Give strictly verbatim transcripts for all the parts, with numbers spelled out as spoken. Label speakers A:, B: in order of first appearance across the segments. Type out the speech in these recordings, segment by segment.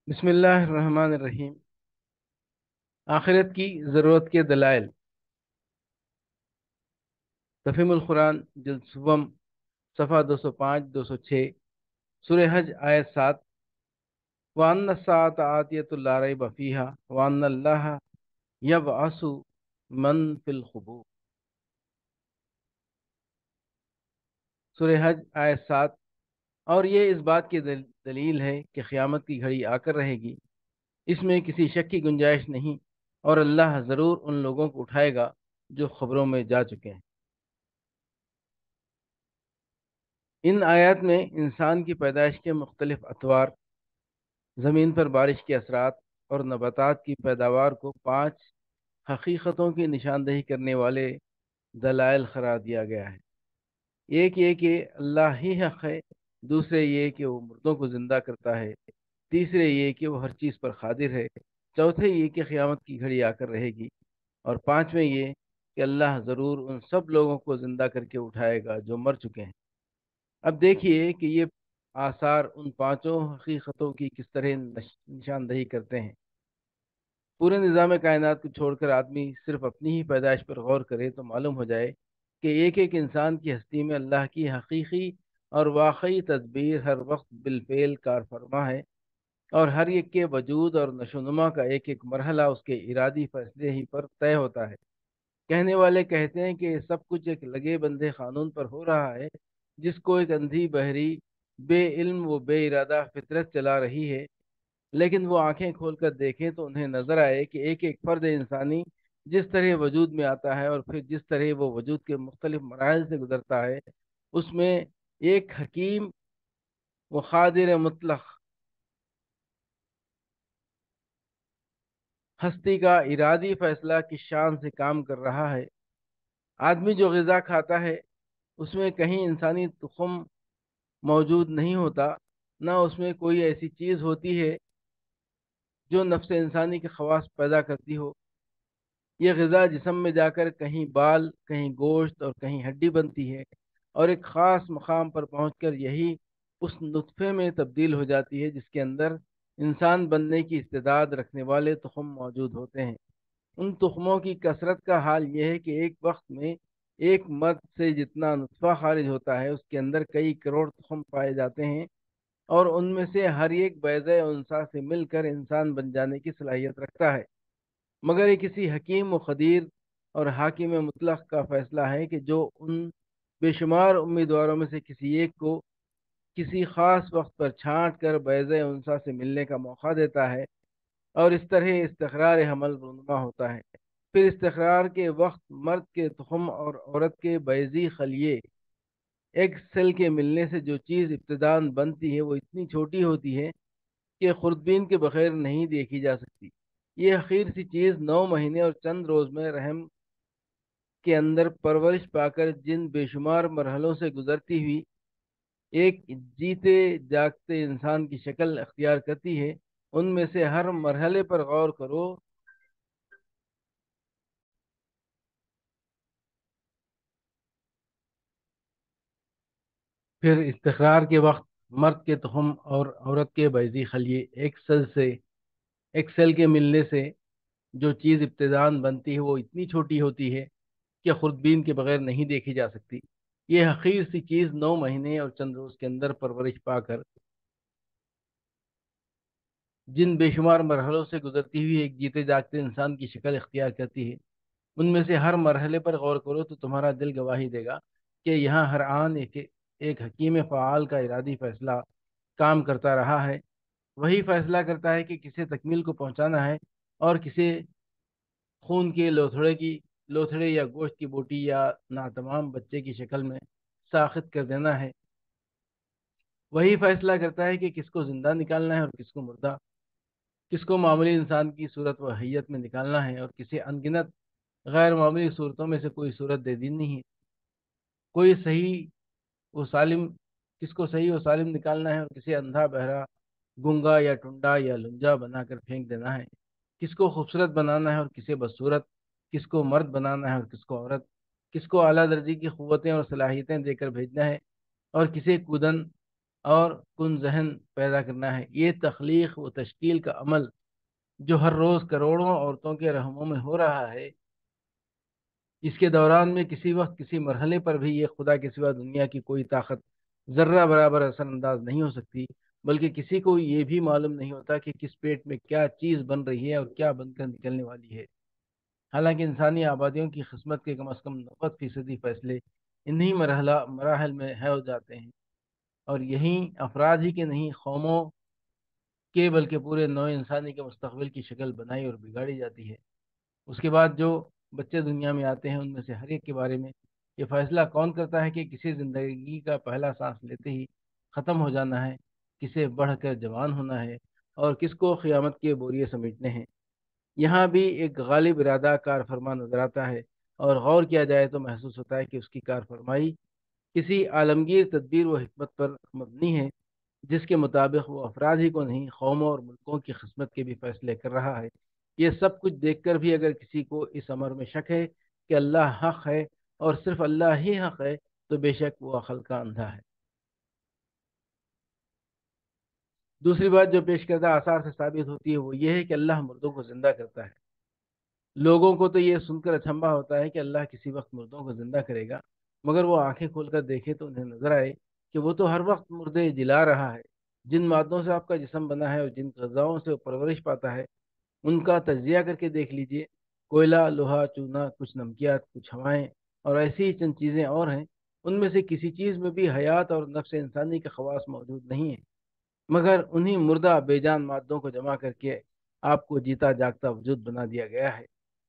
A: بسم اللہ الرحمن الرحیم۔ آخرت کی ضرورت کے دلائل، تفہیم القرآن جلد سوم، صفحہ دو سو پانچ دو سو چھ، سورہ حج آیت سات۔ وَأَنَّ السَّاعَةَ آتِيَةٌ لَا رَيْبَ فِيهَا وَأَنَّ اللَّهَ يَبْعَثُ مَن فِي الْقُبُورِ۔ سورہ حج آیت سات۔ اور یہ اس بات کی دل- دلیل ہے کہ قیامت کی گھڑی آ کر رہے گی، اس میں کسی شک کی گنجائش نہیں، اور اللہ ضرور ان لوگوں کو اٹھائے گا جو خبروں میں جا چکے ہیں۔ ان آیات میں انسان کی پیدائش کے مختلف اطوار، زمین پر بارش کے اثرات اور نباتات کی پیداوار کو پانچ حقیقتوں کی نشاندہی کرنے والے دلائل قرار دیا گیا ہے۔ ایک یہ کہ اللہ ہی حق ہے، دوسرے یہ کہ وہ مردوں کو زندہ کرتا ہے، تیسرے یہ کہ وہ ہر چیز پر قادر ہے، چوتھے یہ کہ قیامت کی گھڑی آ کر رہے گی، اور پانچویں یہ کہ اللہ ضرور ان سب لوگوں کو زندہ کر کے اٹھائے گا جو مر چکے ہیں۔ اب دیکھیے کہ یہ آثار ان پانچوں حقیقتوں کی کس طرح نش- نشاندہی کرتے ہیں۔ پورے نظام کائنات کو چھوڑ کر آدمی صرف اپنی ہی پیدائش پر غور کرے تو معلوم ہو جائے کہ ایک ایک انسان کی ہستی میں اللہ کی حقیقی اور واقعی تدبیر ہر وقت بالفعل کار فرما ہے، اور ہر ایک کے وجود اور نشو و نما کا ایک ایک مرحلہ اس کے ارادی فیصلے ہی پر طے ہوتا ہے۔ کہنے والے کہتے ہیں کہ یہ سب کچھ ایک لگے بندے قانون پر ہو رہا ہے، جس کو ایک اندھی بہری بے علم و بے ارادہ فطرت چلا رہی ہے، لیکن وہ آنکھیں کھول کر دیکھیں تو انہیں نظر آئے کہ ایک ایک فرد انسانی جس طرح وجود میں آتا ہے اور پھر جس طرح وہ وجود کے مختلف مراحل سے گزرتا ہے، اس میں ایک حکیم و قادر مطلق ہستی کا ارادی فیصلہ کی شان سے کام کر رہا ہے۔ آدمی جو غذا کھاتا ہے اس میں کہیں انسانی تخم موجود نہیں ہوتا، نہ اس میں کوئی ایسی چیز ہوتی ہے جو نفس انسانی کے خواص پیدا کرتی ہو۔ یہ غذا جسم میں جا کر کہیں بال، کہیں گوشت اور کہیں ہڈی بنتی ہے، اور ایک خاص مقام پر پہنچ کر یہی اس نطفے میں تبدیل ہو جاتی ہے جس کے اندر انسان بننے کی استعداد رکھنے والے تخم موجود ہوتے ہیں۔ ان تخموں کی کثرت کا حال یہ ہے کہ ایک وقت میں ایک مرد سے جتنا نطفہ خارج ہوتا ہے اس کے اندر کئی کروڑ تخم پائے جاتے ہیں، اور ان میں سے ہر ایک بیضہ انثی سے مل کر انسان بن جانے کی صلاحیت رکھتا ہے، مگر یہ کسی حکیم و قدیر اور حاکم مطلق کا فیصلہ ہے کہ جو ان بے شمار امیدواروں میں سے کسی ایک کو کسی خاص وقت پر چھانٹ کر بیضہ انثی سے ملنے کا موقع دیتا ہے، اور اس طرح استقرار حمل رونما ہوتا ہے۔ پھر استقرار کے وقت مرد کے تخم اور عورت کے بیضی خلیے ایک سیل کے ملنے سے جو چیز ابتداً بنتی ہے وہ اتنی چھوٹی ہوتی ہے کہ خوردبین کے بغیر نہیں دیکھی جا سکتی۔ یہ حقیر سی چیز نو مہینے اور چند روز میں رحم کے اندر پرورش پا کر جن بے شمار مرحلوں سے گزرتی ہوئی ایک جیتے جاگتے انسان کی شکل اختیار کرتی ہے، ان میں سے ہر مرحلے پر غور کرو پھر استقرار کے وقت مرد کے تخم اور عورت کے بیضی خلیے ایک سیل سے ایک سیل کے ملنے سے جو چیز ابتداً بنتی ہے وہ اتنی چھوٹی ہوتی ہے کہ خوردبین کے بغیر نہیں دیکھی جا سکتی۔ یہ حقیر سی چیز نو مہینے اور چند روز کے اندر پرورش پا کر جن بے شمار مرحلوں سے گزرتی ہوئی ایک جیتے جاگتے انسان کی شکل اختیار کرتی ہے، ان میں سے ہر مرحلے پر غور کرو تو تمہارا دل گواہی دے گا کہ یہاں ہر آن ایک ایک حکیم فعال کا ارادی فیصلہ کام کرتا رہا ہے۔ وہی فیصلہ کرتا ہے کہ کسے تکمیل کو پہنچانا ہے اور کسے خون کے لوتھڑے کی لوتھڑے یا گوشت کی بوٹی یا ناتمام بچے کی شکل میں ساخت کر دینا ہے۔ وہی فیصلہ کرتا ہے کہ کس کو زندہ نکالنا ہے اور کس کو مردہ، کس کو معمولی انسان کی صورت و حیت میں نکالنا ہے اور کسے انگنت غیر معمولی صورتوں میں سے کوئی صورت دے دینی ہے، کوئی صحیح و سالم کس کو صحیح و سالم نکالنا ہے اور کسے اندھا بہرا گنگا یا ٹنڈا یا لنجا بنا کر پھینک دینا ہے، کس کو خوبصورت بنانا ہے اور کسے بدصورت، کس کو مرد بنانا ہے اور کس کو عورت، کس کو اعلیٰ درجے کی قوتیں اور صلاحیتیں دے کر بھیجنا ہے اور کسے کودن اور کن ذہن پیدا کرنا ہے۔ یہ تخلیق و تشکیل کا عمل جو ہر روز کروڑوں عورتوں کے رحموں میں ہو رہا ہے، اس کے دوران میں کسی وقت کسی مرحلے پر بھی یہ خدا کے سوا دنیا کی کوئی طاقت ذرہ برابر اثر انداز نہیں ہو سکتی، بلکہ کسی کو یہ بھی معلوم نہیں ہوتا کہ کس پیٹ میں کیا چیز بن رہی ہے اور کیا بن کر نکلنے والی ہے۔ حالانکہ انسانی آبادیوں کی قسمت کے کم از کم نوے فیصدی فیصلے انہی مرحلہ مراحل میں ہو جاتے ہیں، اور یہی افراد ہی کے نہیں، قوموں کے بلکہ پورے نوع انسانی کے مستقبل کی شکل بنائی اور بگاڑی جاتی ہے۔ اس کے بعد جو بچے دنیا میں آتے ہیں، ان میں سے ہر ایک کے بارے میں یہ فیصلہ کون کرتا ہے کہ کسی زندگی کا پہلا سانس لیتے ہی ختم ہو جانا ہے، کسے بڑھ کر جوان ہونا ہے، اور کس کو قیامت کے بوریے سمیٹنے ہیں۔ یہاں بھی ایک غالب ارادہ کار فرما نظر آتا ہے، اور غور کیا جائے تو محسوس ہوتا ہے کہ اس کی کار فرمائی کسی عالمگیر تدبیر و حکمت پر مبنی ہے، جس کے مطابق وہ افراد ہی کو نہیں، قوموں اور ملکوں کی قسمت کے بھی فیصلے کر رہا ہے۔ یہ سب کچھ دیکھ کر بھی اگر کسی کو اس امر میں شک ہے کہ اللہ حق ہے اور صرف اللہ ہی حق ہے، تو بے شک وہ عقل کا اندھا ہے۔ دوسری بات جو پیش کردہ آثار سے ثابت ہوتی ہے وہ یہ ہے کہ اللہ مردوں کو زندہ کرتا ہے۔ لوگوں کو تو یہ سن کر اچنبھا ہوتا ہے کہ اللہ کسی وقت مردوں کو زندہ کرے گا، مگر وہ آنکھیں کھول کر دیکھے تو انہیں نظر آئے کہ وہ تو ہر وقت مردے جلا رہا ہے۔ جن مادوں سے آپ کا جسم بنا ہے اور جن غذاؤں سے وہ پرورش پاتا ہے، ان کا تجزیہ کر کے دیکھ لیجئے۔ کوئلہ، لوہا، چونا، کچھ نمکیات، کچھ ہوائیں اور ایسی ہی چند چیزیں اور ہیں، ان میں سے کسی چیز میں بھی حیات اور نفس انسانی کے خواص موجود نہیں ہیں، مگر انہی مردہ بے جان مادوں کو جمع کر کے آپ کو جیتا جاگتا وجود بنا دیا گیا ہے۔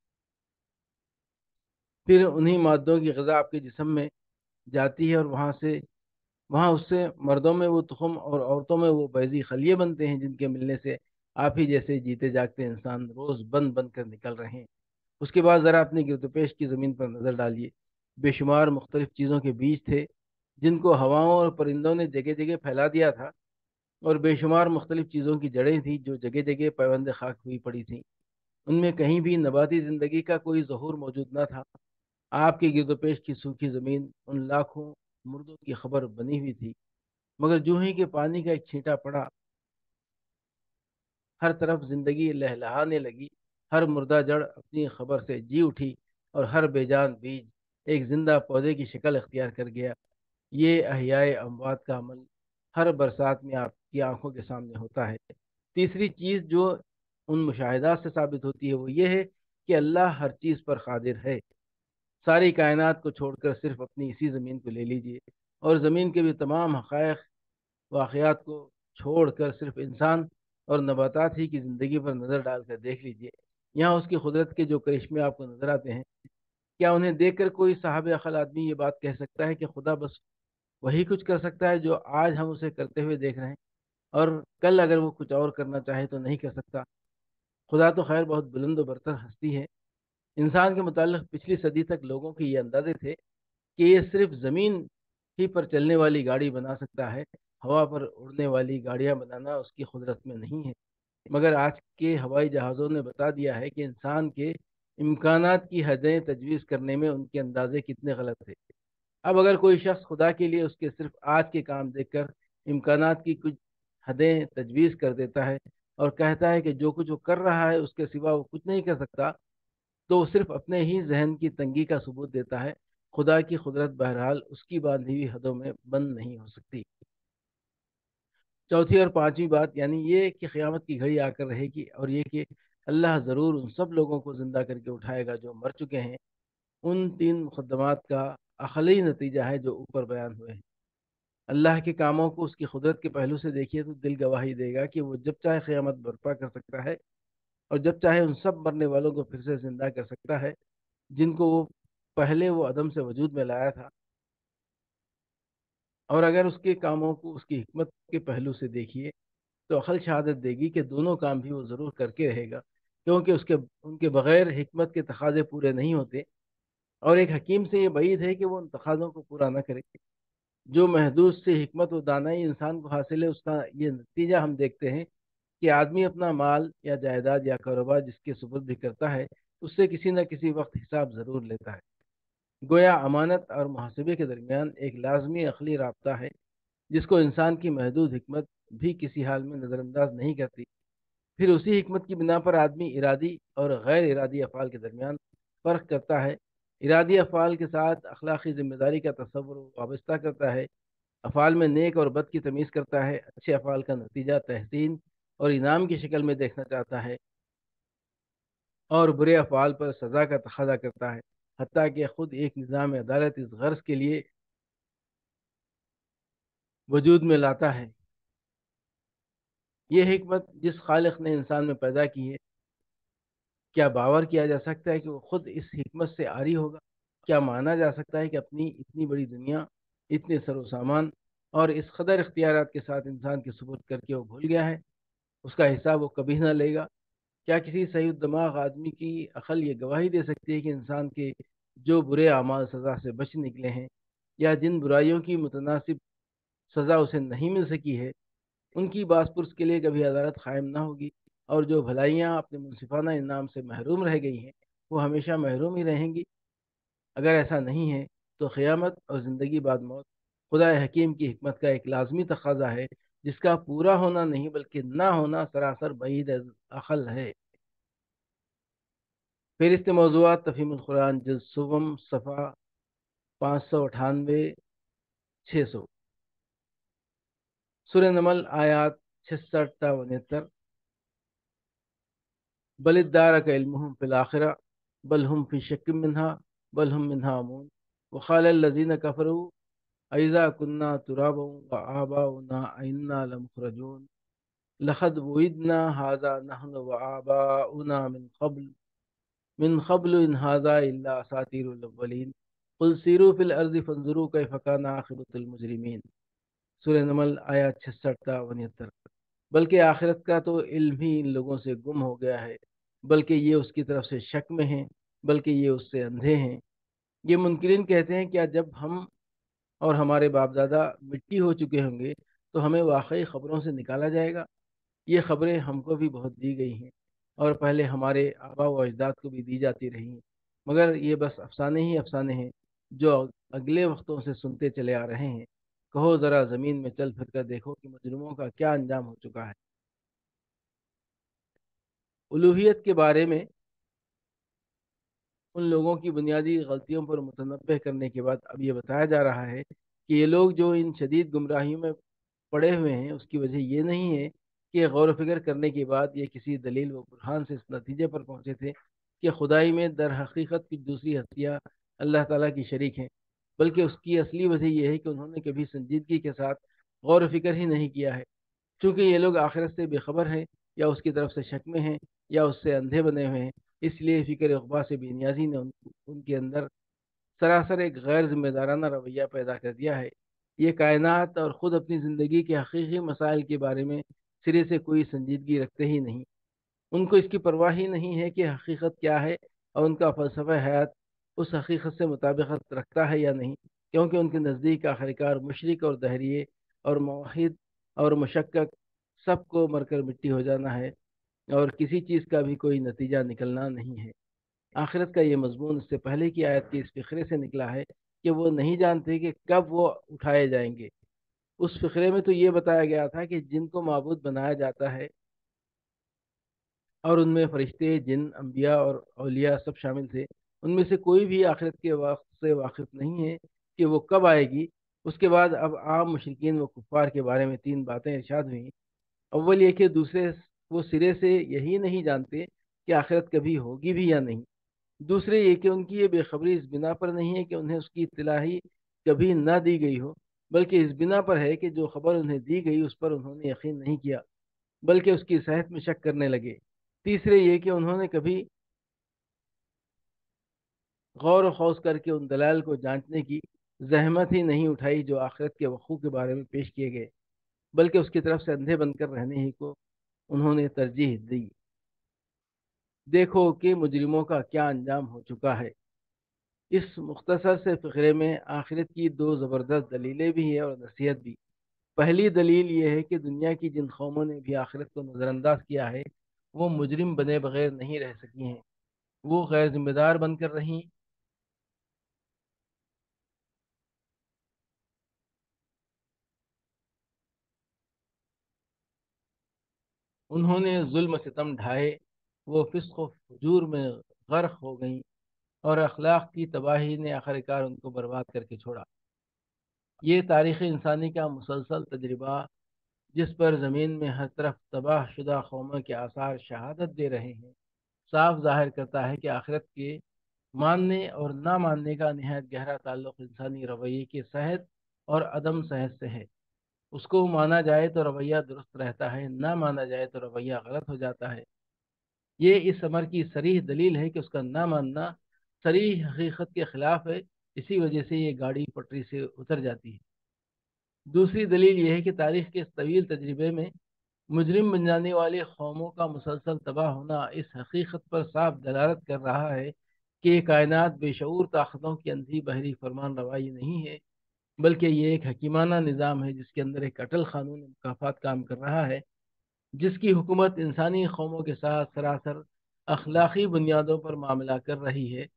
A: پھر انہی مادوں کی غذا آپ کے جسم میں جاتی ہے، اور وہاں سے وہاں اس سے مردوں میں وہ تخم اور عورتوں میں وہ بیضی خلیے بنتے ہیں، جن کے ملنے سے آپ ہی جیسے جیتے جاگتے انسان روز بند بن کر نکل رہے ہیں۔ اس کے بعد ذرا اپنی گرد و پیش کی زمین پر نظر ڈالیے۔ بے شمار مختلف چیزوں کے بیج تھے جن کو ہواؤں اور پرندوں نے جگہ جگہ پھیلا دیا تھا، اور بے شمار مختلف چیزوں کی جڑیں تھیں جو جگہ جگہ پیوند خاک ہوئی پڑی تھیں۔ ان میں کہیں بھی نباتی زندگی کا کوئی ظہور موجود نہ تھا۔ آپ کی گرد و پیش کی سوکھی زمین ان لاکھوں مردوں کی خبر بنی ہوئی تھی، مگر جو ہی کہ پانی کا ایک چھینٹا پڑا، ہر طرف زندگی لہلہانے لگی، ہر مردہ جڑ اپنی خبر سے جی اٹھی، اور ہر بے جان بیج ایک زندہ پودے کی شکل اختیار کر گیا۔ یہ احیائے اموات کا عمل ہر برسات میں آپ کی آنکھوں کے سامنے ہوتا ہے۔ تیسری چیز جو ان مشاہدات سے ثابت ہوتی ہے وہ یہ ہے کہ اللہ ہر چیز پر قادر ہے۔ ساری کائنات کو چھوڑ کر صرف اپنی اسی زمین کو لے لیجئے، اور زمین کے بھی تمام حقائق واقعات کو چھوڑ کر صرف انسان اور نباتات ہی کی زندگی پر نظر ڈال کر دیکھ لیجئے۔ یہاں اس کی قدرت کے جو کرشمے آپ کو نظر آتے ہیں، کیا انہیں دیکھ کر کوئی صاحب عقل آدمی یہ بات کہہ سکتا ہے کہ خدا بس وہی کچھ کر سکتا ہے جو آج ہم اسے کرتے ہوئے دیکھ رہے ہیں، اور کل اگر وہ کچھ اور کرنا چاہے تو نہیں کر سکتا؟ خدا تو خیر بہت بلند و برتر ہستی ہے۔ انسان کے متعلق پچھلی صدی تک لوگوں کے یہ اندازے تھے کہ یہ صرف زمین ہی پر چلنے والی گاڑی بنا سکتا ہے، ہوا پر اڑنے والی گاڑیاں بنانا اس کی قدرت میں نہیں ہے۔ مگر آج کے ہوائی جہازوں نے بتا دیا ہے کہ انسان کے امکانات کی حدیں تجویز کرنے میں ان کے اندازے کتنے غلط تھے۔ اب اگر کوئی شخص خدا کے لیے اس کے صرف آج کے کام دیکھ کر امکانات کی کچھ حدیں تجویز کر دیتا ہے اور کہتا ہے کہ جو کچھ وہ کر رہا ہے اس کے سوا وہ کچھ نہیں کر سکتا، تو وہ صرف اپنے ہی ذہن کی تنگی کا ثبوت دیتا ہے۔ خدا کی قدرت بہرحال اس کی باندھی ہوئی حدوں میں بند نہیں ہو سکتی۔ چوتھی اور پانچویں بات یعنی یہ کہ قیامت کی گھڑی آ کر رہے گی، اور یہ کہ اللہ ضرور ان سب لوگوں کو زندہ کر کے اٹھائے گا جو مر چکے ہیں۔ ان تین مقدمات کا عقلی نتیجہ ہے جو اوپر بیان ہوئے ہیں۔ اللہ کے کاموں کو اس کی قدرت کے پہلو سے دیکھیے تو دل گواہی دے گا کہ وہ جب چاہے قیامت برپا کر سکتا ہے، اور جب چاہے ان سب مرنے والوں کو پھر سے زندہ کر سکتا ہے جن کو وہ پہلے وہ عدم سے وجود میں لایا تھا۔ اور اگر اس کے کاموں کو اس کی حکمت کے پہلو سے دیکھیے تو عقل شہادت دے گی کہ دونوں کام بھی وہ ضرور کر کے رہے گا، کیونکہ اس کے ان کے بغیر حکمت کے تقاضے پورے نہیں ہوتے، اور ایک حکیم سے یہ بعید ہے کہ وہ ان تقاضوں کو پورا نہ کرے۔ جو محدود سے حکمت و دانائی انسان کو حاصل ہے، اس کا یہ نتیجہ ہم دیکھتے ہیں کہ آدمی اپنا مال یا جائیداد یا کاروبار جس کے سپرد بھی کرتا ہے، اس سے کسی نہ کسی وقت حساب ضرور لیتا ہے۔ گویا امانت اور محاسبے کے درمیان ایک لازمی عقلی رابطہ ہے، جس کو انسان کی محدود حکمت بھی کسی حال میں نظر انداز نہیں کرتی۔ پھر اسی حکمت کی بنا پر آدمی ارادی اور غیر ارادی افعال کے درمیان فرق کرتا ہے، ارادی افعال کے ساتھ اخلاقی ذمہ داری کا تصور وابستہ کرتا ہے، افعال میں نیک اور بد کی تمیز کرتا ہے، اچھے افعال کا نتیجہ تحسین اور انعام کی شکل میں دیکھنا چاہتا ہے، اور برے افعال پر سزا کا تقاضا کرتا ہے، حتیٰ کہ خود ایک نظام عدالت اس غرض کے لیے وجود میں لاتا ہے۔ یہ حکمت جس خالق نے انسان میں پیدا کی ہے، کیا باور کیا جا سکتا ہے کہ وہ خود اس حکمت سے عاری ہوگا؟ کیا مانا جا سکتا ہے کہ اپنی اتنی بڑی دنیا، اتنے سر و سامان اور اس قدر اختیارات کے ساتھ انسان کے سپرد کر کے وہ بھول گیا ہے؟ اس کا حساب وہ کبھی نہ لے گا؟ کیا کسی صحیح الدماغ آدمی کی عقل یہ گواہی دے سکتی ہے کہ انسان کے جو برے اعمال سزا سے بچ نکلے ہیں، یا جن برائیوں کی متناسب سزا اسے نہیں مل سکی ہے، ان کی باس پرس کے لیے کبھی عدالت قائم نہ ہوگی، اور جو بھلائیاں اپنے منصفانہ انعام سے محروم رہ گئی ہیں وہ ہمیشہ محروم ہی رہیں گی؟ اگر ایسا نہیں ہے تو قیامت اور زندگی بعد موت خدا حکیم کی حکمت کا ایک لازمی تقاضا ہے، جس کا پورا ہونا نہیں بلکہ نہ ہونا سراسر بعید از عقل ہے۔ فہرست موضوعات تفہیم القرآن جلد سوم صفحہ پانچ سو اٹھانوے چھ سو، سورہ نمل آیات چھسٹھ تا انہتر۔ بل ادارک علمهم فی الآخرہ بل هم فی شک منها بل هم منها امون وقال الذین کفروا اذا كنا ترابا وآباؤنا أئنا لمخرجون لقد وعدنا هذا نحن وآباؤنا من قبل من قبل ان هذا الا اساطیر الاولین قل سیروا فی الارض فانظروا کیف کان عاقبۃ المجرمین، سورہ نمل آیات چھسٹھ تا انہتر۔ بلکہ آخرت کا تو علم ہی ان لوگوں سے گم ہو گیا ہے، بلکہ یہ اس کی طرف سے شک میں ہیں، بلکہ یہ اس سے اندھے ہیں۔ یہ منکرین کہتے ہیں کیا جب ہم اور ہمارے باپ دادا مٹی ہو چکے ہوں گے تو ہمیں واقعی خبروں سے نکالا جائے گا؟ یہ خبریں ہم کو بھی بہت دی گئی ہیں، اور پہلے ہمارے آبا و اجداد کو بھی دی جاتی رہی ہیں، مگر یہ بس افسانے ہی افسانے ہیں جو اگلے وقتوں سے سنتے چلے آ رہے ہیں۔ کہو ذرا زمین میں چل پھر کر دیکھو کہ مجرموں کا کیا انجام ہو چکا ہے۔ الوہیت کے بارے میں ان لوگوں کی بنیادی غلطیوں پر متنبہ کرنے کے بعد اب یہ بتایا جا رہا ہے کہ یہ لوگ جو ان شدید گمراہیوں میں پڑے ہوئے ہیں، اس کی وجہ یہ نہیں ہے کہ غور و فکر کرنے کے بعد یہ کسی دلیل و برہان سے اس نتیجے پر پہنچے تھے کہ خدائی میں در حقیقت کی دوسری ہستیاں اللہ تعالیٰ کی شریک ہیں، بلکہ اس کی اصلی وجہ یہ ہے کہ انہوں نے کبھی سنجیدگی کے ساتھ غور و فکر ہی نہیں کیا ہے۔ چونکہ یہ لوگ آخرت سے بے خبر ہیں، یا اس کی طرف سے شک میں ہیں، یا اس سے اندھے بنے ہوئے ہیں، اس لیے فکر عقبہ سے بے نیازی نے ان, ان کے اندر سراسر ایک غیر ذمہ دارانہ رویہ پیدا کر دیا ہے۔ یہ کائنات اور خود اپنی زندگی کے حقیقی مسائل کے بارے میں سرے سے کوئی سنجیدگی رکھتے ہی نہیں۔ ان کو اس کی پرواہ ہی نہیں ہے کہ حقیقت کیا ہے، اور ان کا فلسفہ حیات اس حقیقت سے مطابقت رکھتا ہے یا نہیں، کیونکہ ان کے نزدیک آخرکار مشرک اور دہریے اور موحد اور مشکک سب کو مر کر مٹی ہو جانا ہے، اور کسی چیز کا بھی کوئی نتیجہ نکلنا نہیں ہے۔ آخرت کا یہ مضمون اس سے پہلے کی آیت کے اس فقرے سے نکلا ہے کہ وہ نہیں جانتے کہ کب وہ اٹھائے جائیں گے۔ اس فقرے میں تو یہ بتایا گیا تھا کہ جن کو معبود بنایا جاتا ہے، اور ان میں فرشتے، جن، انبیاء اور اولیاء سب شامل تھے، ان میں سے کوئی بھی آخرت کے وقت سے واقف نہیں ہے کہ وہ کب آئے گی۔ اس کے بعد اب عام مشرکین و کفار کے بارے میں تین باتیں ارشاد ہوئیں۔ اول یہ کہ دوسرے وہ سرے سے یہی نہیں جانتے کہ آخرت کبھی ہوگی بھی یا نہیں۔ دوسرے یہ کہ ان کی یہ بے خبری اس بنا پر نہیں ہے کہ انہیں اس کی اطلاع ہی کبھی نہ دی گئی ہو، بلکہ اس بنا پر ہے کہ جو خبر انہیں دی گئی اس پر انہوں نے یقین نہیں کیا، بلکہ اس کی صحت میں شک کرنے لگے۔ تیسرے یہ کہ انہوں نے کبھی غور و خوض کر کے ان دلائل کو جانچنے کی زحمت ہی نہیں اٹھائی جو آخرت کے وقوع کے بارے میں پیش کیے گئے، بلکہ اس کی طرف سے اندھے بن کر رہنے ہی کو انہوں نے ترجیح دی۔ دیکھو کہ مجرموں کا کیا انجام ہو چکا ہے۔ اس مختصر سے فقرے میں آخرت کی دو زبردست دلیلیں بھی ہیں اور نصیحت بھی۔ پہلی دلیل یہ ہے کہ دنیا کی جن قوموں نے بھی آخرت کو نظر انداز کیا ہے، وہ مجرم بنے بغیر نہیں رہ سکی ہیں، وہ غیر ذمہ دار بن کر رہیں، انہوں نے ظلم و ستم ڈھائے، وہ فسق و فجور میں غرق ہو گئیں، اور اخلاق کی تباہی نے آخر کار ان کو برباد کر کے چھوڑا۔ یہ تاریخ انسانی کا مسلسل تجربہ، جس پر زمین میں ہر طرف تباہ شدہ قوموں کے آثار شہادت دے رہے ہیں، صاف ظاہر کرتا ہے کہ آخرت کے ماننے اور نہ ماننے کا نہایت گہرا تعلق انسانی رویے کی صحت اور عدم صحت سے ہے۔ اس کو مانا جائے تو رویہ درست رہتا ہے، نہ مانا جائے تو رویہ غلط ہو جاتا ہے۔ یہ اس امر کی صریح دلیل ہے کہ اس کا نہ ماننا صریح حقیقت کے خلاف ہے، اسی وجہ سے یہ گاڑی پٹری سے اتر جاتی ہے۔ دوسری دلیل یہ ہے کہ تاریخ کے اس طویل تجربے میں مجرم بن جانے والی قوموں کا مسلسل تباہ ہونا اس حقیقت پر صاف دلالت کر رہا ہے کہ یہ کائنات بے شعور طاقتوں کی اندھی بحری فرمان روائی نہیں ہے، بلکہ یہ ایک حکیمانہ نظام ہے جس کے اندر ایک اٹل قانون مکافات کام کر رہا ہے، جس کی حکومت انسانی قوموں کے ساتھ سراسر اخلاقی بنیادوں پر معاملہ کر رہی ہے،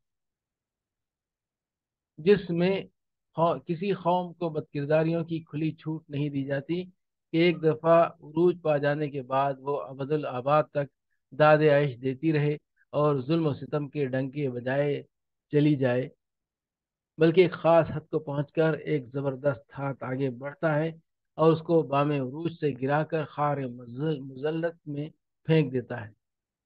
A: جس میں کسی قوم کو بدکرداریوں کی کھلی چھوٹ نہیں دی جاتی کہ ایک دفعہ عروج پا جانے کے بعد وہ ابد الآباد تک داد عیش دیتی رہے اور ظلم و ستم کے ڈنکے بجائے چلی جائے، بلکہ ایک خاص حد کو پہنچ کر ایک زبردست ہاتھ آگے بڑھتا ہے اور اس کو بام عروج سے گرا کر خار مذلت میں پھینک دیتا ہے۔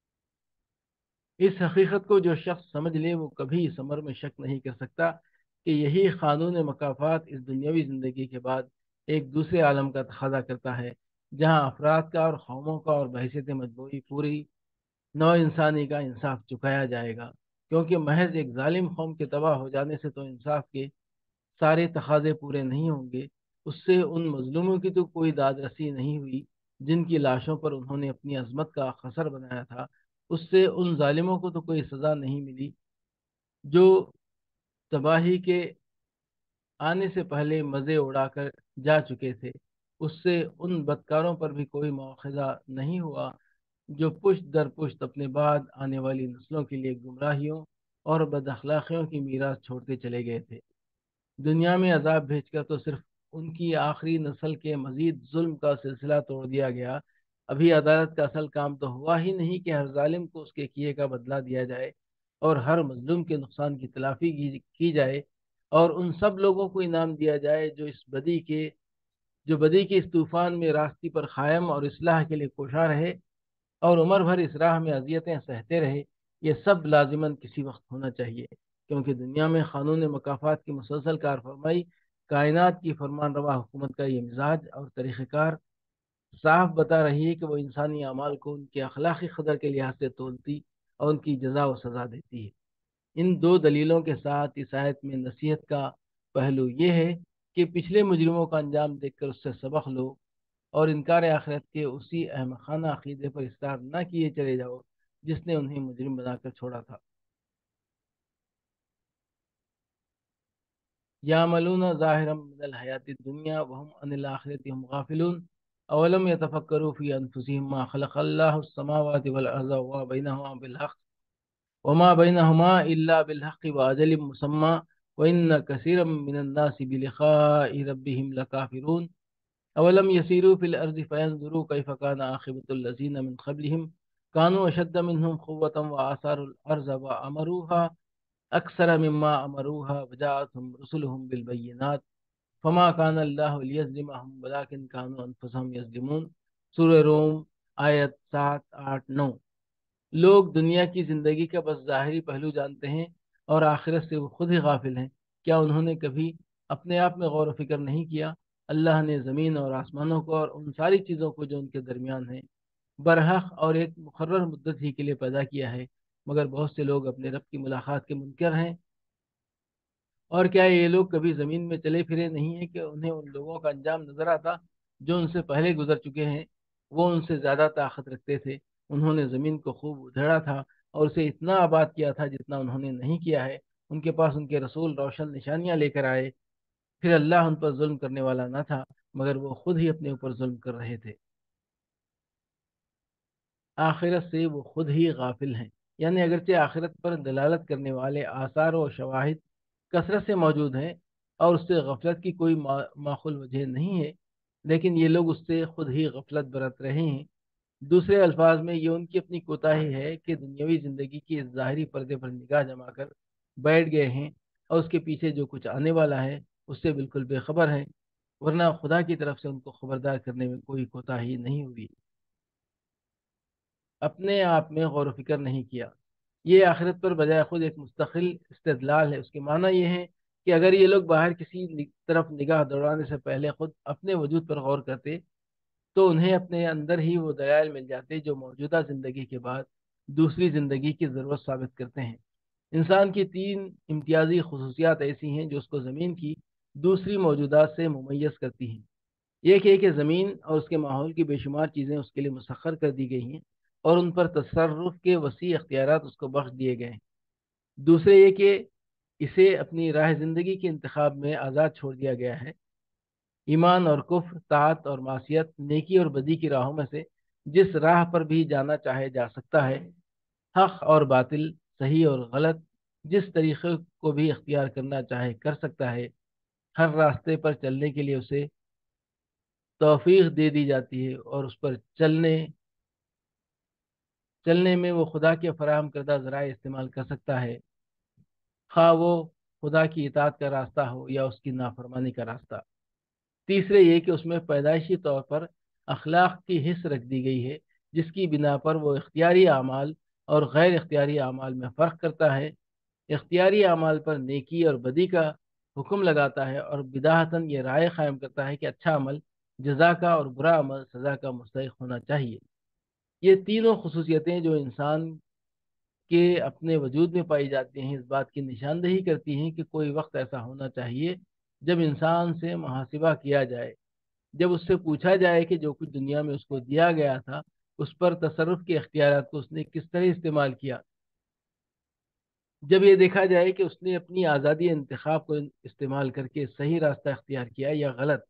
A: اس حقیقت کو جو شخص سمجھ لے وہ کبھی اس امر میں شک نہیں کر سکتا کہ یہی قانون مکافات اس دنیاوی زندگی کے بعد ایک دوسرے عالم کا تقاضا کرتا ہے، جہاں افراد کا اور قوموں کا اور بحیثیت مجموعی پوری نو انسانی کا انصاف چکایا جائے گا، کیونکہ محض ایک ظالم قوم کے تباہ ہو جانے سے تو انصاف کے سارے تقاضے پورے نہیں ہوں گے۔ اس سے ان مظلوموں کی تو کوئی داد رسی نہیں ہوئی جن کی لاشوں پر انہوں نے اپنی عظمت کا خسر بنایا تھا، اس سے ان ظالموں کو تو کوئی سزا نہیں ملی جو تباہی کے آنے سے پہلے مزے اڑا کر جا چکے تھے، اس سے ان بدکاروں پر بھی کوئی مواخذہ نہیں ہوا جو پشت در پشت اپنے بعد آنے والی نسلوں کے لیے گمراہیوں اور بد اخلاقیوں کی میراث چھوڑتے چلے گئے تھے۔ دنیا میں عذاب بھیج کر تو صرف ان کی آخری نسل کے مزید ظلم کا سلسلہ توڑ دیا گیا، ابھی عدالت کا اصل کام تو ہوا ہی نہیں کہ ہر ظالم کو اس کے کیے کا بدلہ دیا جائے اور ہر مظلوم کے نقصان کی تلافی کی جائے اور ان سب لوگوں کو انعام دیا جائے جو اس بدی کے جو بدی کے اس طوفان میں راستی پر قائم اور اصلاح کے لیے کوشاں رہے اور عمر بھر اس راہ میں اذیتیں سہتے رہے۔ یہ سب لازماً کسی وقت ہونا چاہیے، کیونکہ دنیا میں قانون مکافات کی مسلسل کار فرمائی کائنات کی فرمان روا حکومت کا یہ مزاج اور طریقہ کار صاف بتا رہی ہے کہ وہ انسانی اعمال کو ان کے اخلاقی قدر کے لحاظ سے تولتی اور ان کی جزا و سزا دیتی ہے۔ ان دو دلیلوں کے ساتھ اس آیت میں نصیحت کا پہلو یہ ہے کہ پچھلے مجرموں کا انجام دیکھ کر اس سے سبق لو اور انکار آخرت کے اسی احمقانہ عقیدے پر اصرار نہ کیے چلے جاؤ جس نے انہیں مجرم بنا کر چھوڑا تھا۔ یعملون ظاہرا من الحیات الدنیا وهم عن الآخرة هم غافلون اولم يتفکروا فی انفسهم ما خلق اللہ السماوات والارض وما بینهما بالحق وما بینهما الا بالحق واجل مسمى وان كثيرا من الناس بلقاء ربهم لكافرون اولم يسيروا في الارض فينظروا كيف كان عاقبة الذين من قبلهم كانوا اشد منهم قوة واثاروا الارض وامروها اکثر مما امروها وجاءتهم رسلهم بالبينات فما كان الله ليظلمهم ولكن كانوا انفسهم يظلمون۔ سورہ روم آیت سات آٹھ نو۔ لوگ دنیا کی زندگی کا بس ظاہری پہلو جانتے ہیں اور آخرت سے وہ خود ہی غافل ہیں۔ کیا انہوں نے کبھی اپنے آپ میں غور و فکر نہیں کیا؟ اللہ نے زمین اور آسمانوں کو اور ان ساری چیزوں کو جو ان کے درمیان ہیں برحق اور ایک مقرر مدت ہی کے لیے پیدا کیا ہے، مگر بہت سے لوگ اپنے رب کی ملاقات کے منکر ہیں۔ اور کیا یہ لوگ کبھی زمین میں چلے پھرے نہیں ہیں کہ انہیں ان لوگوں کا انجام نظر آتا جو ان سے پہلے گزر چکے ہیں؟ وہ ان سے زیادہ طاقت رکھتے تھے، انہوں نے زمین کو خوب ادھیڑا تھا اور اسے اتنا آباد کیا تھا جتنا انہوں نے نہیں کیا ہے۔ ان کے پاس ان کے رسول روشن نشانیاں لے کر آئے، پھر اللہ ان پر ظلم کرنے والا نہ تھا مگر وہ خود ہی اپنے اوپر ظلم کر رہے تھے۔ آخرت سے وہ خود ہی غافل ہیں، یعنی اگرچہ آخرت پر دلالت کرنے والے آثار و شواہد کثرت سے موجود ہیں اور اس سے غفلت کی کوئی معقول وجہ نہیں ہے، لیکن یہ لوگ اس سے خود ہی غفلت برت رہے ہیں۔ دوسرے الفاظ میں یہ ان کی اپنی کوتاہی ہے کہ دنیاوی زندگی کی اس ظاہری پردے پر نگاہ جما کر بیٹھ گئے ہیں اور اس کے پیچھے جو کچھ آنے والا ہے اس سے بالکل بے خبر ہیں، ورنہ خدا کی طرف سے ان کو خبردار کرنے میں کوئی کوتاہی نہیں ہوئی۔ اپنے آپ میں غور و فکر نہیں کیا۔ یہ آخرت پر بجائے خود ایک مستقل استدلال ہے۔ اس کے معنی یہ ہے کہ اگر یہ لوگ باہر کسی طرف نگاہ دوڑانے سے پہلے خود اپنے وجود پر غور کرتے تو انہیں اپنے اندر ہی وہ دلائل مل جاتے جو موجودہ زندگی کے بعد دوسری زندگی کی ضرورت ثابت کرتے ہیں۔ انسان کی تین امتیازی خصوصیات ایسی ہیں جو اس کو زمین کی دوسری موجودات سے ممیز کرتی ہیں۔ ایک ہے کہ زمین اور اس کے ماحول کی بے شمار چیزیں اس کے لیے مسخر کر دی گئی ہیں اور ان پر تصرف کے وسیع اختیارات اس کو بخش دیے گئے ہیں۔ دوسرے یہ کہ اسے اپنی راہ زندگی کے انتخاب میں آزاد چھوڑ دیا گیا ہے۔ ایمان اور کفر، طاعت اور معصیت، نیکی اور بدی کی راہوں میں سے جس راہ پر بھی جانا چاہے جا سکتا ہے۔ حق اور باطل، صحیح اور غلط، جس طریقے کو بھی اختیار کرنا چاہے کر سکتا ہے۔ ہر راستے پر چلنے کے لیے اسے توفیق دے دی جاتی ہے اور اس پر چلنے چلنے میں وہ خدا کے فراہم کردہ ذرائع استعمال کر سکتا ہے، خواہ وہ خدا کی اطاعت کا راستہ ہو یا اس کی نافرمانی کا راستہ۔ تیسرے یہ کہ اس میں پیدائشی طور پر اخلاق کی حص رکھ دی گئی ہے، جس کی بنا پر وہ اختیاری اعمال اور غیر اختیاری اعمال میں فرق کرتا ہے۔ اختیاری اعمال پر نیکی اور بدی کا حکم لگاتا ہے اور بداہتاً یہ رائے قائم کرتا ہے کہ اچھا عمل جزا کا اور برا عمل سزا کا مستحق ہونا چاہیے۔ یہ تینوں خصوصیتیں جو انسان کے اپنے وجود میں پائی جاتی ہیں اس بات کی نشاندہی کرتی ہیں کہ کوئی وقت ایسا ہونا چاہیے جب انسان سے محاسبہ کیا جائے، جب اس سے پوچھا جائے کہ جو کچھ دنیا میں اس کو دیا گیا تھا اس پر تصرف کے اختیارات کو اس نے کس طرح استعمال کیا، جب یہ دیکھا جائے کہ اس نے اپنی آزادی انتخاب کو استعمال کر کے صحیح راستہ اختیار کیا یا غلط،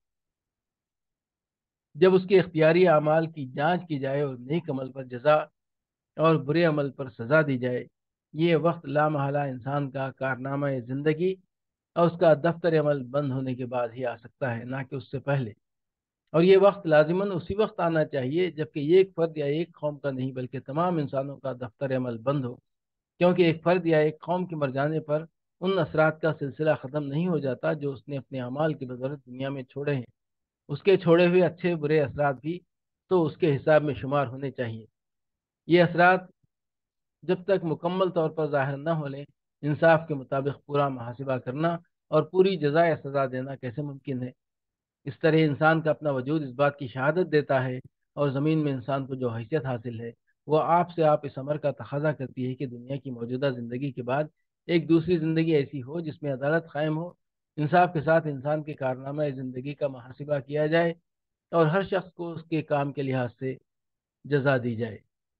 A: جب اس کے اختیاری اعمال کی جانچ کی جائے اور نیک عمل پر جزا اور برے عمل پر سزا دی جائے۔ یہ وقت لامحالہ انسان کا کارنامہ زندگی اور اس کا دفتر عمل بند ہونے کے بعد ہی آ سکتا ہے، نہ کہ اس سے پہلے۔ اور یہ وقت لازماً اسی وقت آنا چاہیے جبکہ یہ ایک فرد یا ایک قوم کا نہیں بلکہ تمام انسانوں کا دفتر عمل بند ہو، کیونکہ ایک فرد یا ایک قوم کے مر جانے پر ان اثرات کا سلسلہ ختم نہیں ہو جاتا جو اس نے اپنے اعمال کی بدولت دنیا میں چھوڑے ہیں۔ اس کے چھوڑے ہوئے اچھے برے اثرات بھی تو اس کے حساب میں شمار ہونے چاہیے۔ یہ اثرات جب تک مکمل طور پر ظاہر نہ ہو لیں، انصاف کے مطابق پورا محاسبہ کرنا اور پوری جزا یا سزا دینا کیسے ممکن ہے؟ اس طرح انسان کا اپنا وجود اس بات کی شہادت دیتا ہے اور زمین میں انسان کو جو حیثیت حاصل ہے وہ آپ سے آپ اس امر کا تقاضا کرتی ہے کہ دنیا کی موجودہ زندگی کے بعد ایک دوسری زندگی ایسی ہو جس میں عدالت قائم ہو، انصاف کے ساتھ انسان کے کارنامہ زندگی کا محاسبہ کیا جائے اور ہر شخص کو اس کے کام کے لحاظ سے جزا دی جائے۔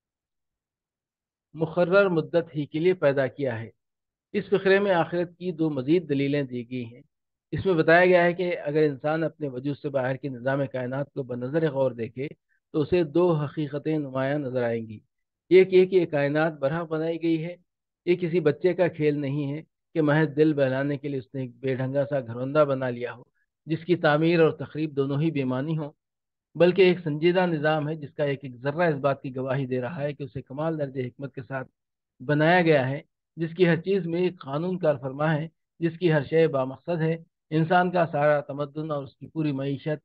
A: مقرر مدت ہی کے لیے پیدا کیا ہے۔ اس فقرے میں آخرت کی دو مزید دلیلیں دی گئی ہیں۔ اس میں بتایا گیا ہے کہ اگر انسان اپنے وجود سے باہر کے نظام کائنات کو بنظر غور دیکھے تو اسے دو حقیقتیں نمایاں نظر آئیں گی۔ ایک یہ کہ یہ کائنات برحق بنائی گئی ہے، یہ کسی بچے کا کھیل نہیں ہے کہ محض دل بہلانے کے لیے اس نے ایک بے ڈھنگا سا گھروندہ بنا لیا ہو جس کی تعمیر اور تخریب دونوں ہی بے معنی ہوں، بلکہ ایک سنجیدہ نظام ہے جس کا ایک ایک ذرہ اس بات کی گواہی دے رہا ہے کہ اسے کمال درجے حکمت کے ساتھ بنایا گیا ہے، جس کی ہر چیز میں ایک قانون کار فرما ہے، جس کی ہر شے بامقصد ہے۔ انسان کا سارا تمدن اور اس کی پوری معیشت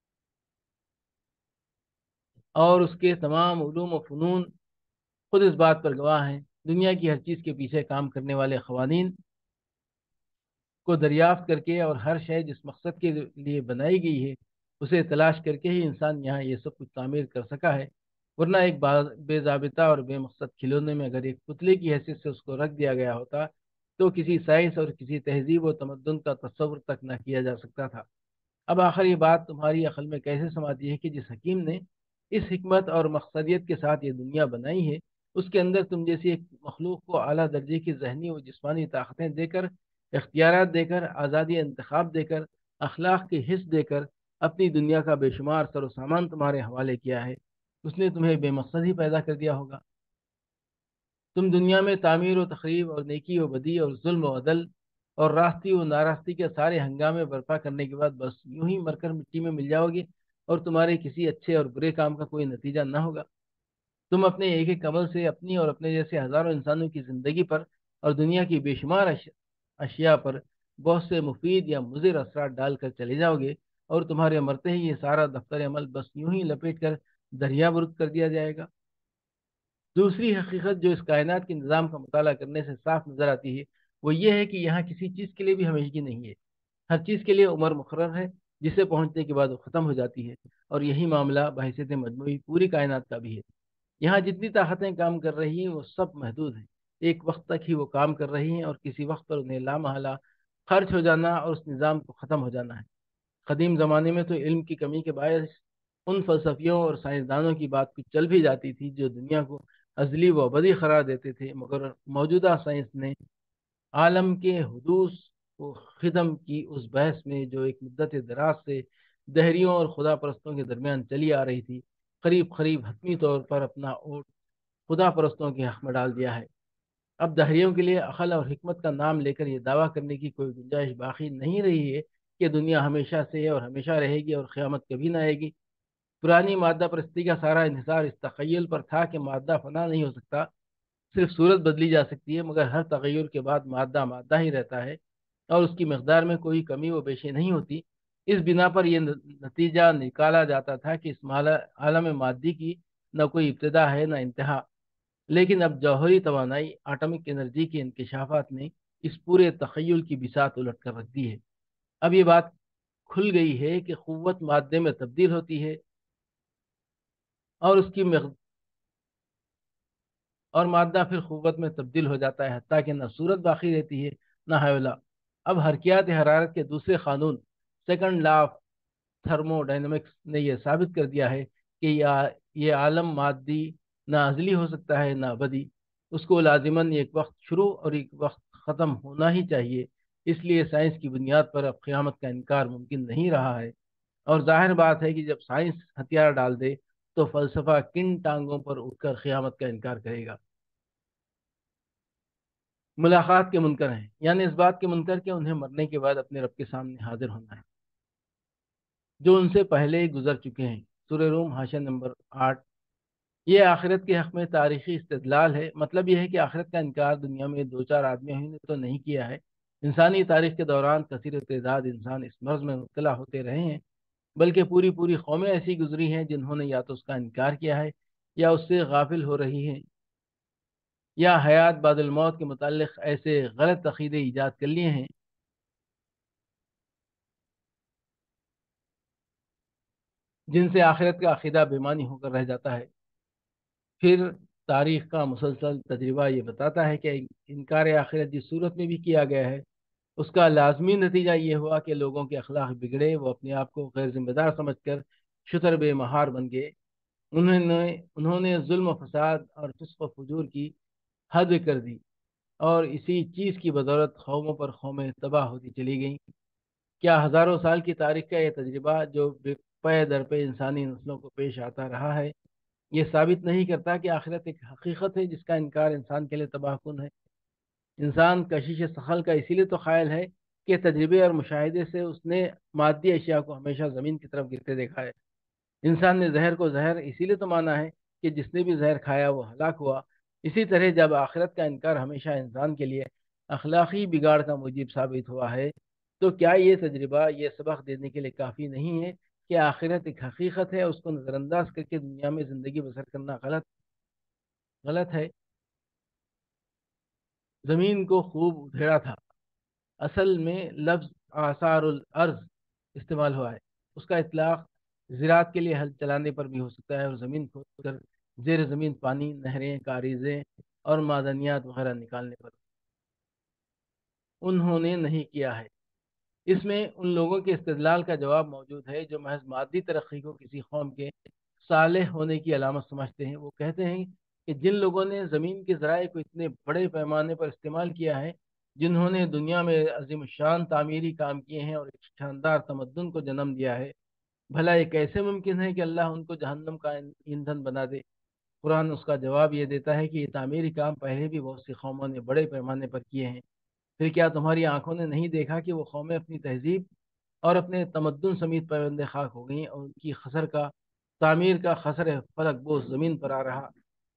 A: اور اس کے تمام علوم و فنون خود اس بات پر گواہ ہیں۔ دنیا کی ہر چیز کے پیچھے کام کرنے والے قوانین کو دریافت کر کے اور ہر شے جس مقصد کے لیے بنائی گئی ہے اسے تلاش کر کے ہی انسان یہاں یہ سب کچھ تعمیر کر سکا ہے، ورنہ ایک بے ضابطہ اور بے مقصد کھلونے میں اگر ایک پتلے کی حیثیت سے اس کو رکھ دیا گیا ہوتا تو کسی سائنس اور کسی تہذیب و تمدن کا تصور تک نہ کیا جا سکتا تھا۔ اب آخر یہ بات تمہاری عقل میں کیسے سماتی ہے کہ جس حکیم نے اس حکمت اور مقصدیت کے ساتھ یہ دنیا بنائی ہے اس کے اندر تم جیسی ایک مخلوق کو اعلیٰ درجے کی ذہنی و جسمانی طاقتیں دے کر، اختیارات دے کر، آزادی انتخاب دے کر، اخلاق کی حص دے کر اپنی دنیا کا بے شمار سر و سامان تمہارے حوالے کیا ہے، اس نے تمہیں بے مقصد ہی پیدا کر دیا ہوگا۔ تم دنیا میں تعمیر و تخریب اور نیکی و بدی اور ظلم و عدل اور راستی و ناراستی کے سارے ہنگامے برپا کرنے کے بعد بس یوں ہی مر کر مٹی میں مل جاؤ گے اور تمہارے کسی اچھے اور برے کام کا کوئی نتیجہ نہ ہوگا۔ تم اپنے ایک ایک عمل سے اپنی اور اپنے جیسے ہزاروں انسانوں کی زندگی پر اور دنیا کی بے شمار اش- اشیاء پر بہت سے مفید یا مضر اثرات ڈال کر چلے جاؤ گے، اور تمہارے مرتے ہی یہ سارا دفتر عمل بس یوں ہی لپیٹ کر دریا برد کر دیا جائے گا۔ دوسری حقیقت جو اس کائنات کے نظام کا مطالعہ کرنے سے صاف نظر آتی ہے، وہ یہ ہے کہ یہاں کسی چیز کے لیے بھی ہمیشگی نہیں ہے۔ ہر چیز کے لیے عمر مقرر ہے، جسے پہنچنے کے بعد وہ ختم ہو جاتی ہے، اور یہی معاملہ بحیثیت مجموعی پوری کائنات کا بھی ہے۔ یہاں جتنی طاقتیں کام کر رہی ہیں وہ سب محدود ہیں، ایک وقت تک ہی وہ کام کر رہی ہیں، اور کسی وقت پر انہیں لامحالہ خرچ ہو جانا اور اس نظام کو ختم ہو جانا ہے۔ قدیم زمانے میں تو علم کی کمی کے باعث ان فلسفیوں اور سائنسدانوں کی بات کچھ چل بھی جاتی تھی جو دنیا کو ازلی و ابدی قرار دیتے تھے، مگر موجودہ سائنس نے عالم کے حدوث و خدم کی اس بحث میں جو ایک مدت دراز سے دہریوں اور خدا پرستوں کے درمیان چلی آ رہی تھی، قریب قریب حتمی طور پر اپنا اوٹ خدا پرستوں کے حق میں ڈال دیا ہے۔ اب دہریوں کے لیے عقل اور حکمت کا نام لے کر یہ دعویٰ کرنے کی کوئی گنجائش باقی نہیں رہی ہے کہ دنیا ہمیشہ سے اور ہمیشہ رہے گی اور قیامت کبھی نہ آئے گی۔ پرانی مادہ پرستی کا سارا انحصار اس تخیل پر تھا کہ مادہ فنا نہیں ہو سکتا، صرف صورت بدلی جا سکتی ہے، مگر ہر تغیر کے بعد مادہ مادہ ہی رہتا ہے اور اس کی مقدار میں کوئی کمی و بیشی نہیں ہوتی۔ اس بنا پر یہ نتیجہ نکالا جاتا تھا کہ اس عالم مادی کی نہ کوئی ابتدا ہے نہ انتہا۔ لیکن اب جوہری توانائی آٹمک انرجی کے انکشافات نے اس پورے تخیل کی بساط الٹ کر رکھ دی ہے۔ اب یہ بات کھل گئی ہے کہ قوت مادے میں تبدیل ہوتی ہے اور اس کی مقدار اور مادہ پھر قوت میں تبدیل ہو جاتا ہے، حتیٰ کہ نہ صورت باقی رہتی ہے نہ حیولہ۔ اب حرکیات حرارت کے دوسرے قانون، second law of thermodynamics, نے یہ ثابت کر دیا ہے کہ یہ یہ عالم مادی نہ ازلی ہو سکتا ہے نہ ابدی، اس کو لازماً ایک وقت شروع اور ایک وقت ختم ہونا ہی چاہیے۔ اس لیے سائنس کی بنیاد پر اب قیامت کا انکار ممکن نہیں رہا ہے، اور ظاہر بات ہے کہ جب سائنس ہتھیار ڈال دے تو فلسفہ کن ٹانگوں پر اٹھ کر قیامت کا انکار کرے گا۔ ملاقات کے منکر ہیں، یعنی اس بات کے منکر کہ انہیں مرنے کے بعد اپنے رب کے سامنے حاضر ہونا ہے، جو ان سے پہلے ہی گزر چکے ہیں۔ سورہ روم حاشیہ نمبر آٹھ۔ یہ آخرت کے حق میں تاریخی استدلال ہے، مطلب یہ ہے کہ آخرت کا انکار دنیا میں دو چار آدمیوں نے تو نہیں کیا ہے۔ انسانی تاریخ کے دوران کثیر تعداد انسان اس مرض میں مبتلا ہوتے رہے ہیں، بلکہ پوری پوری قومیں ایسی گزری ہیں جنہوں نے یا تو اس کا انکار کیا ہے یا اس سے غافل ہو رہی ہیں، یا حیات بعد الموت کے متعلق ایسے غلط عقیدے ایجاد کر لیے ہیں جن سے آخرت کا عقیدہ بےمانی ہو کر رہ جاتا ہے۔ پھر تاریخ کا مسلسل تجربہ یہ بتاتا ہے کہ انکار آخرت جس صورت میں بھی کیا گیا ہے، اس کا لازمی نتیجہ یہ ہوا کہ لوگوں کے اخلاق بگڑے، وہ اپنے آپ کو غیر ذمہ دار سمجھ کر شتر بے مہار بن گئے۔ انہوں نے انہوں نے ظلم و فساد اور فسق و فجور کی حد کر دی، اور اسی چیز کی بدولت قوموں پر قومیں تباہ ہوتی چلی گئیں۔ کیا ہزاروں سال کی تاریخ کا یہ تجربہ جو پے در پہ انسانی نسلوں کو پیش آتا رہا ہے، یہ ثابت نہیں کرتا کہ آخرت ایک حقیقت ہے جس کا انکار انسان کے لیے تباہ کن ہے؟ انسان کشش سخل کا اسی لیے تو قائل ہے کہ تجربے اور مشاہدے سے اس نے مادی اشیاء کو ہمیشہ زمین کی طرف گرتے دیکھا ہے۔ انسان نے زہر کو زہر اسی لیے تو مانا ہے کہ جس نے بھی زہر کھایا وہ ہلاک ہوا۔ اسی طرح جب آخرت کا انکار ہمیشہ انسان کے لیے اخلاقی بگاڑ کا موجب ثابت ہوا ہے، تو کیا یہ تجربہ یہ سبق دینے کے لیے کافی نہیں ہے کہ آخرت ایک حقیقت ہے، اس کو نظر انداز کر کے دنیا میں زندگی بسر کرنا غلط غلط ہے؟ زمین کو خوب ادھیڑا تھا، اصل میں لفظ آثار الارض استعمال ہوا ہے۔ اس کا اطلاق زراعت کے لیے ہل چلانے پر بھی ہو سکتا ہے، اور زمین کھود کر زیر زمین پانی، نہریں، کاریزیں اور معدنیات وغیرہ نکالنے پر انہوں نے نہیں کیا ہے۔ اس میں ان لوگوں کے استدلال کا جواب موجود ہے جو محض مادی ترقی کو کسی قوم کے صالح ہونے کی علامت سمجھتے ہیں۔ وہ کہتے ہیں کہ جن لوگوں نے زمین کے ذرائع کو اتنے بڑے پیمانے پر استعمال کیا ہے، جنہوں نے دنیا میں عظیم الشان تعمیری کام کیے ہیں اور ایک شاندار تمدن کو جنم دیا ہے، بھلا یہ کیسے ممکن ہے کہ اللہ ان کو جہنم کا ایندھن بنا دے؟ قرآن اس کا جواب یہ دیتا ہے کہ یہ تعمیری کام پہلے بھی بہت سی قوموں نے بڑے پیمانے پر کیے ہیں۔ پھر کیا تمہاری آنکھوں نے نہیں دیکھا کہ وہ قومیں اپنی تہذیب اور اپنے تمدن سمیت پیوند خاک ہو گئیں، اور ان کی خسر کا تعمیر کا خسر فلک بوس زمین پر آ رہا؟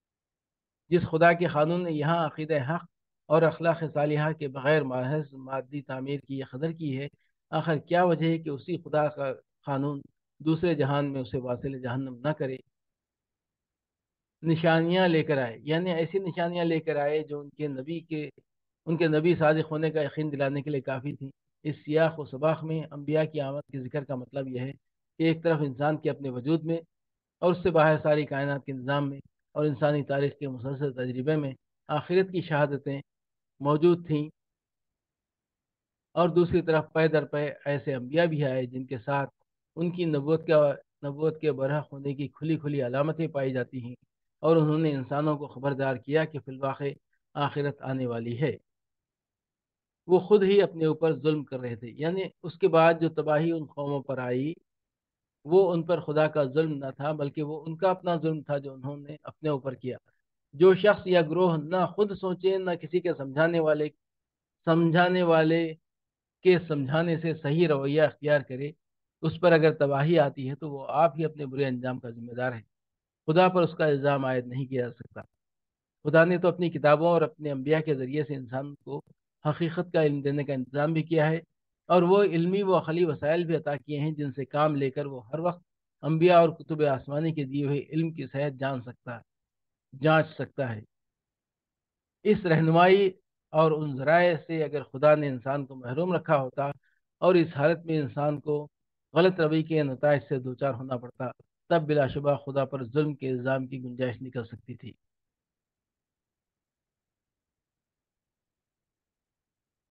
A: جس خدا کے قانون نے یہاں عقیدہ حق اور اخلاق صالحہ کے بغیر محض مادی تعمیر کی یہ قدر کی ہے، آخر کیا وجہ ہے کہ اسی خدا کا قانون دوسرے جہان میں اسے واصل جہنم نہ کرے؟ نشانیاں لے کر آئے، یعنی ایسی نشانیاں لے کر آئے جو ان کے نبی کے ان کے نبی صادق ہونے کا یقین دلانے کے لیے کافی تھیں۔ اس سیاق و سباق میں انبیاء کی آمد کے ذکر کا مطلب یہ ہے کہ ایک طرف انسان کے اپنے وجود میں اور اس سے باہر ساری کائنات کے نظام میں اور انسانی تاریخ کے مسلسل تجربے میں آخرت کی شہادتیں موجود تھیں، اور دوسری طرف پے در پے ایسے انبیاء بھی آئے جن کے ساتھ ان کی نبوت کا نبوت کے برحق ہونے کی کھلی کھلی علامتیں پائی جاتی ہیں، اور انہوں نے انسانوں کو خبردار کیا کہ فی الواقع آخرت آنے والی ہے۔ وہ خود ہی اپنے اوپر ظلم کر رہے تھے، یعنی اس کے بعد جو تباہی ان قوموں پر آئی وہ ان پر خدا کا ظلم نہ تھا، بلکہ وہ ان کا اپنا ظلم تھا جو انہوں نے اپنے اوپر کیا۔ جو شخص یا گروہ نہ خود سوچے نہ کسی کے سمجھانے والے سمجھانے والے کے سمجھانے سے صحیح رویہ اختیار کرے، اس پر اگر تباہی آتی ہے تو وہ آپ ہی اپنے برے انجام کا ذمہ دار ہے، خدا پر اس کا الزام عائد نہیں کیا جا سکتا۔ خدا نے تو اپنی کتابوں اور اپنے انبیاء کے ذریعے سے انسان کو حقیقت کا علم دینے کا انتظام بھی کیا ہے، اور وہ علمی و عقلی وسائل بھی عطا کیے ہیں جن سے کام لے کر وہ ہر وقت انبیاء اور کتب آسمانی کے دیے ہوئے علم کی صحت جان سکتا ہے جانچ سکتا ہے۔ اس رہنمائی اور ان ذرائع سے اگر خدا نے انسان کو محروم رکھا ہوتا اور اس حالت میں انسان کو غلط روی کے نتائج سے دوچار ہونا پڑتا، تب بلا شبہ خدا پر ظلم کے الزام کی گنجائش نکل سکتی تھی۔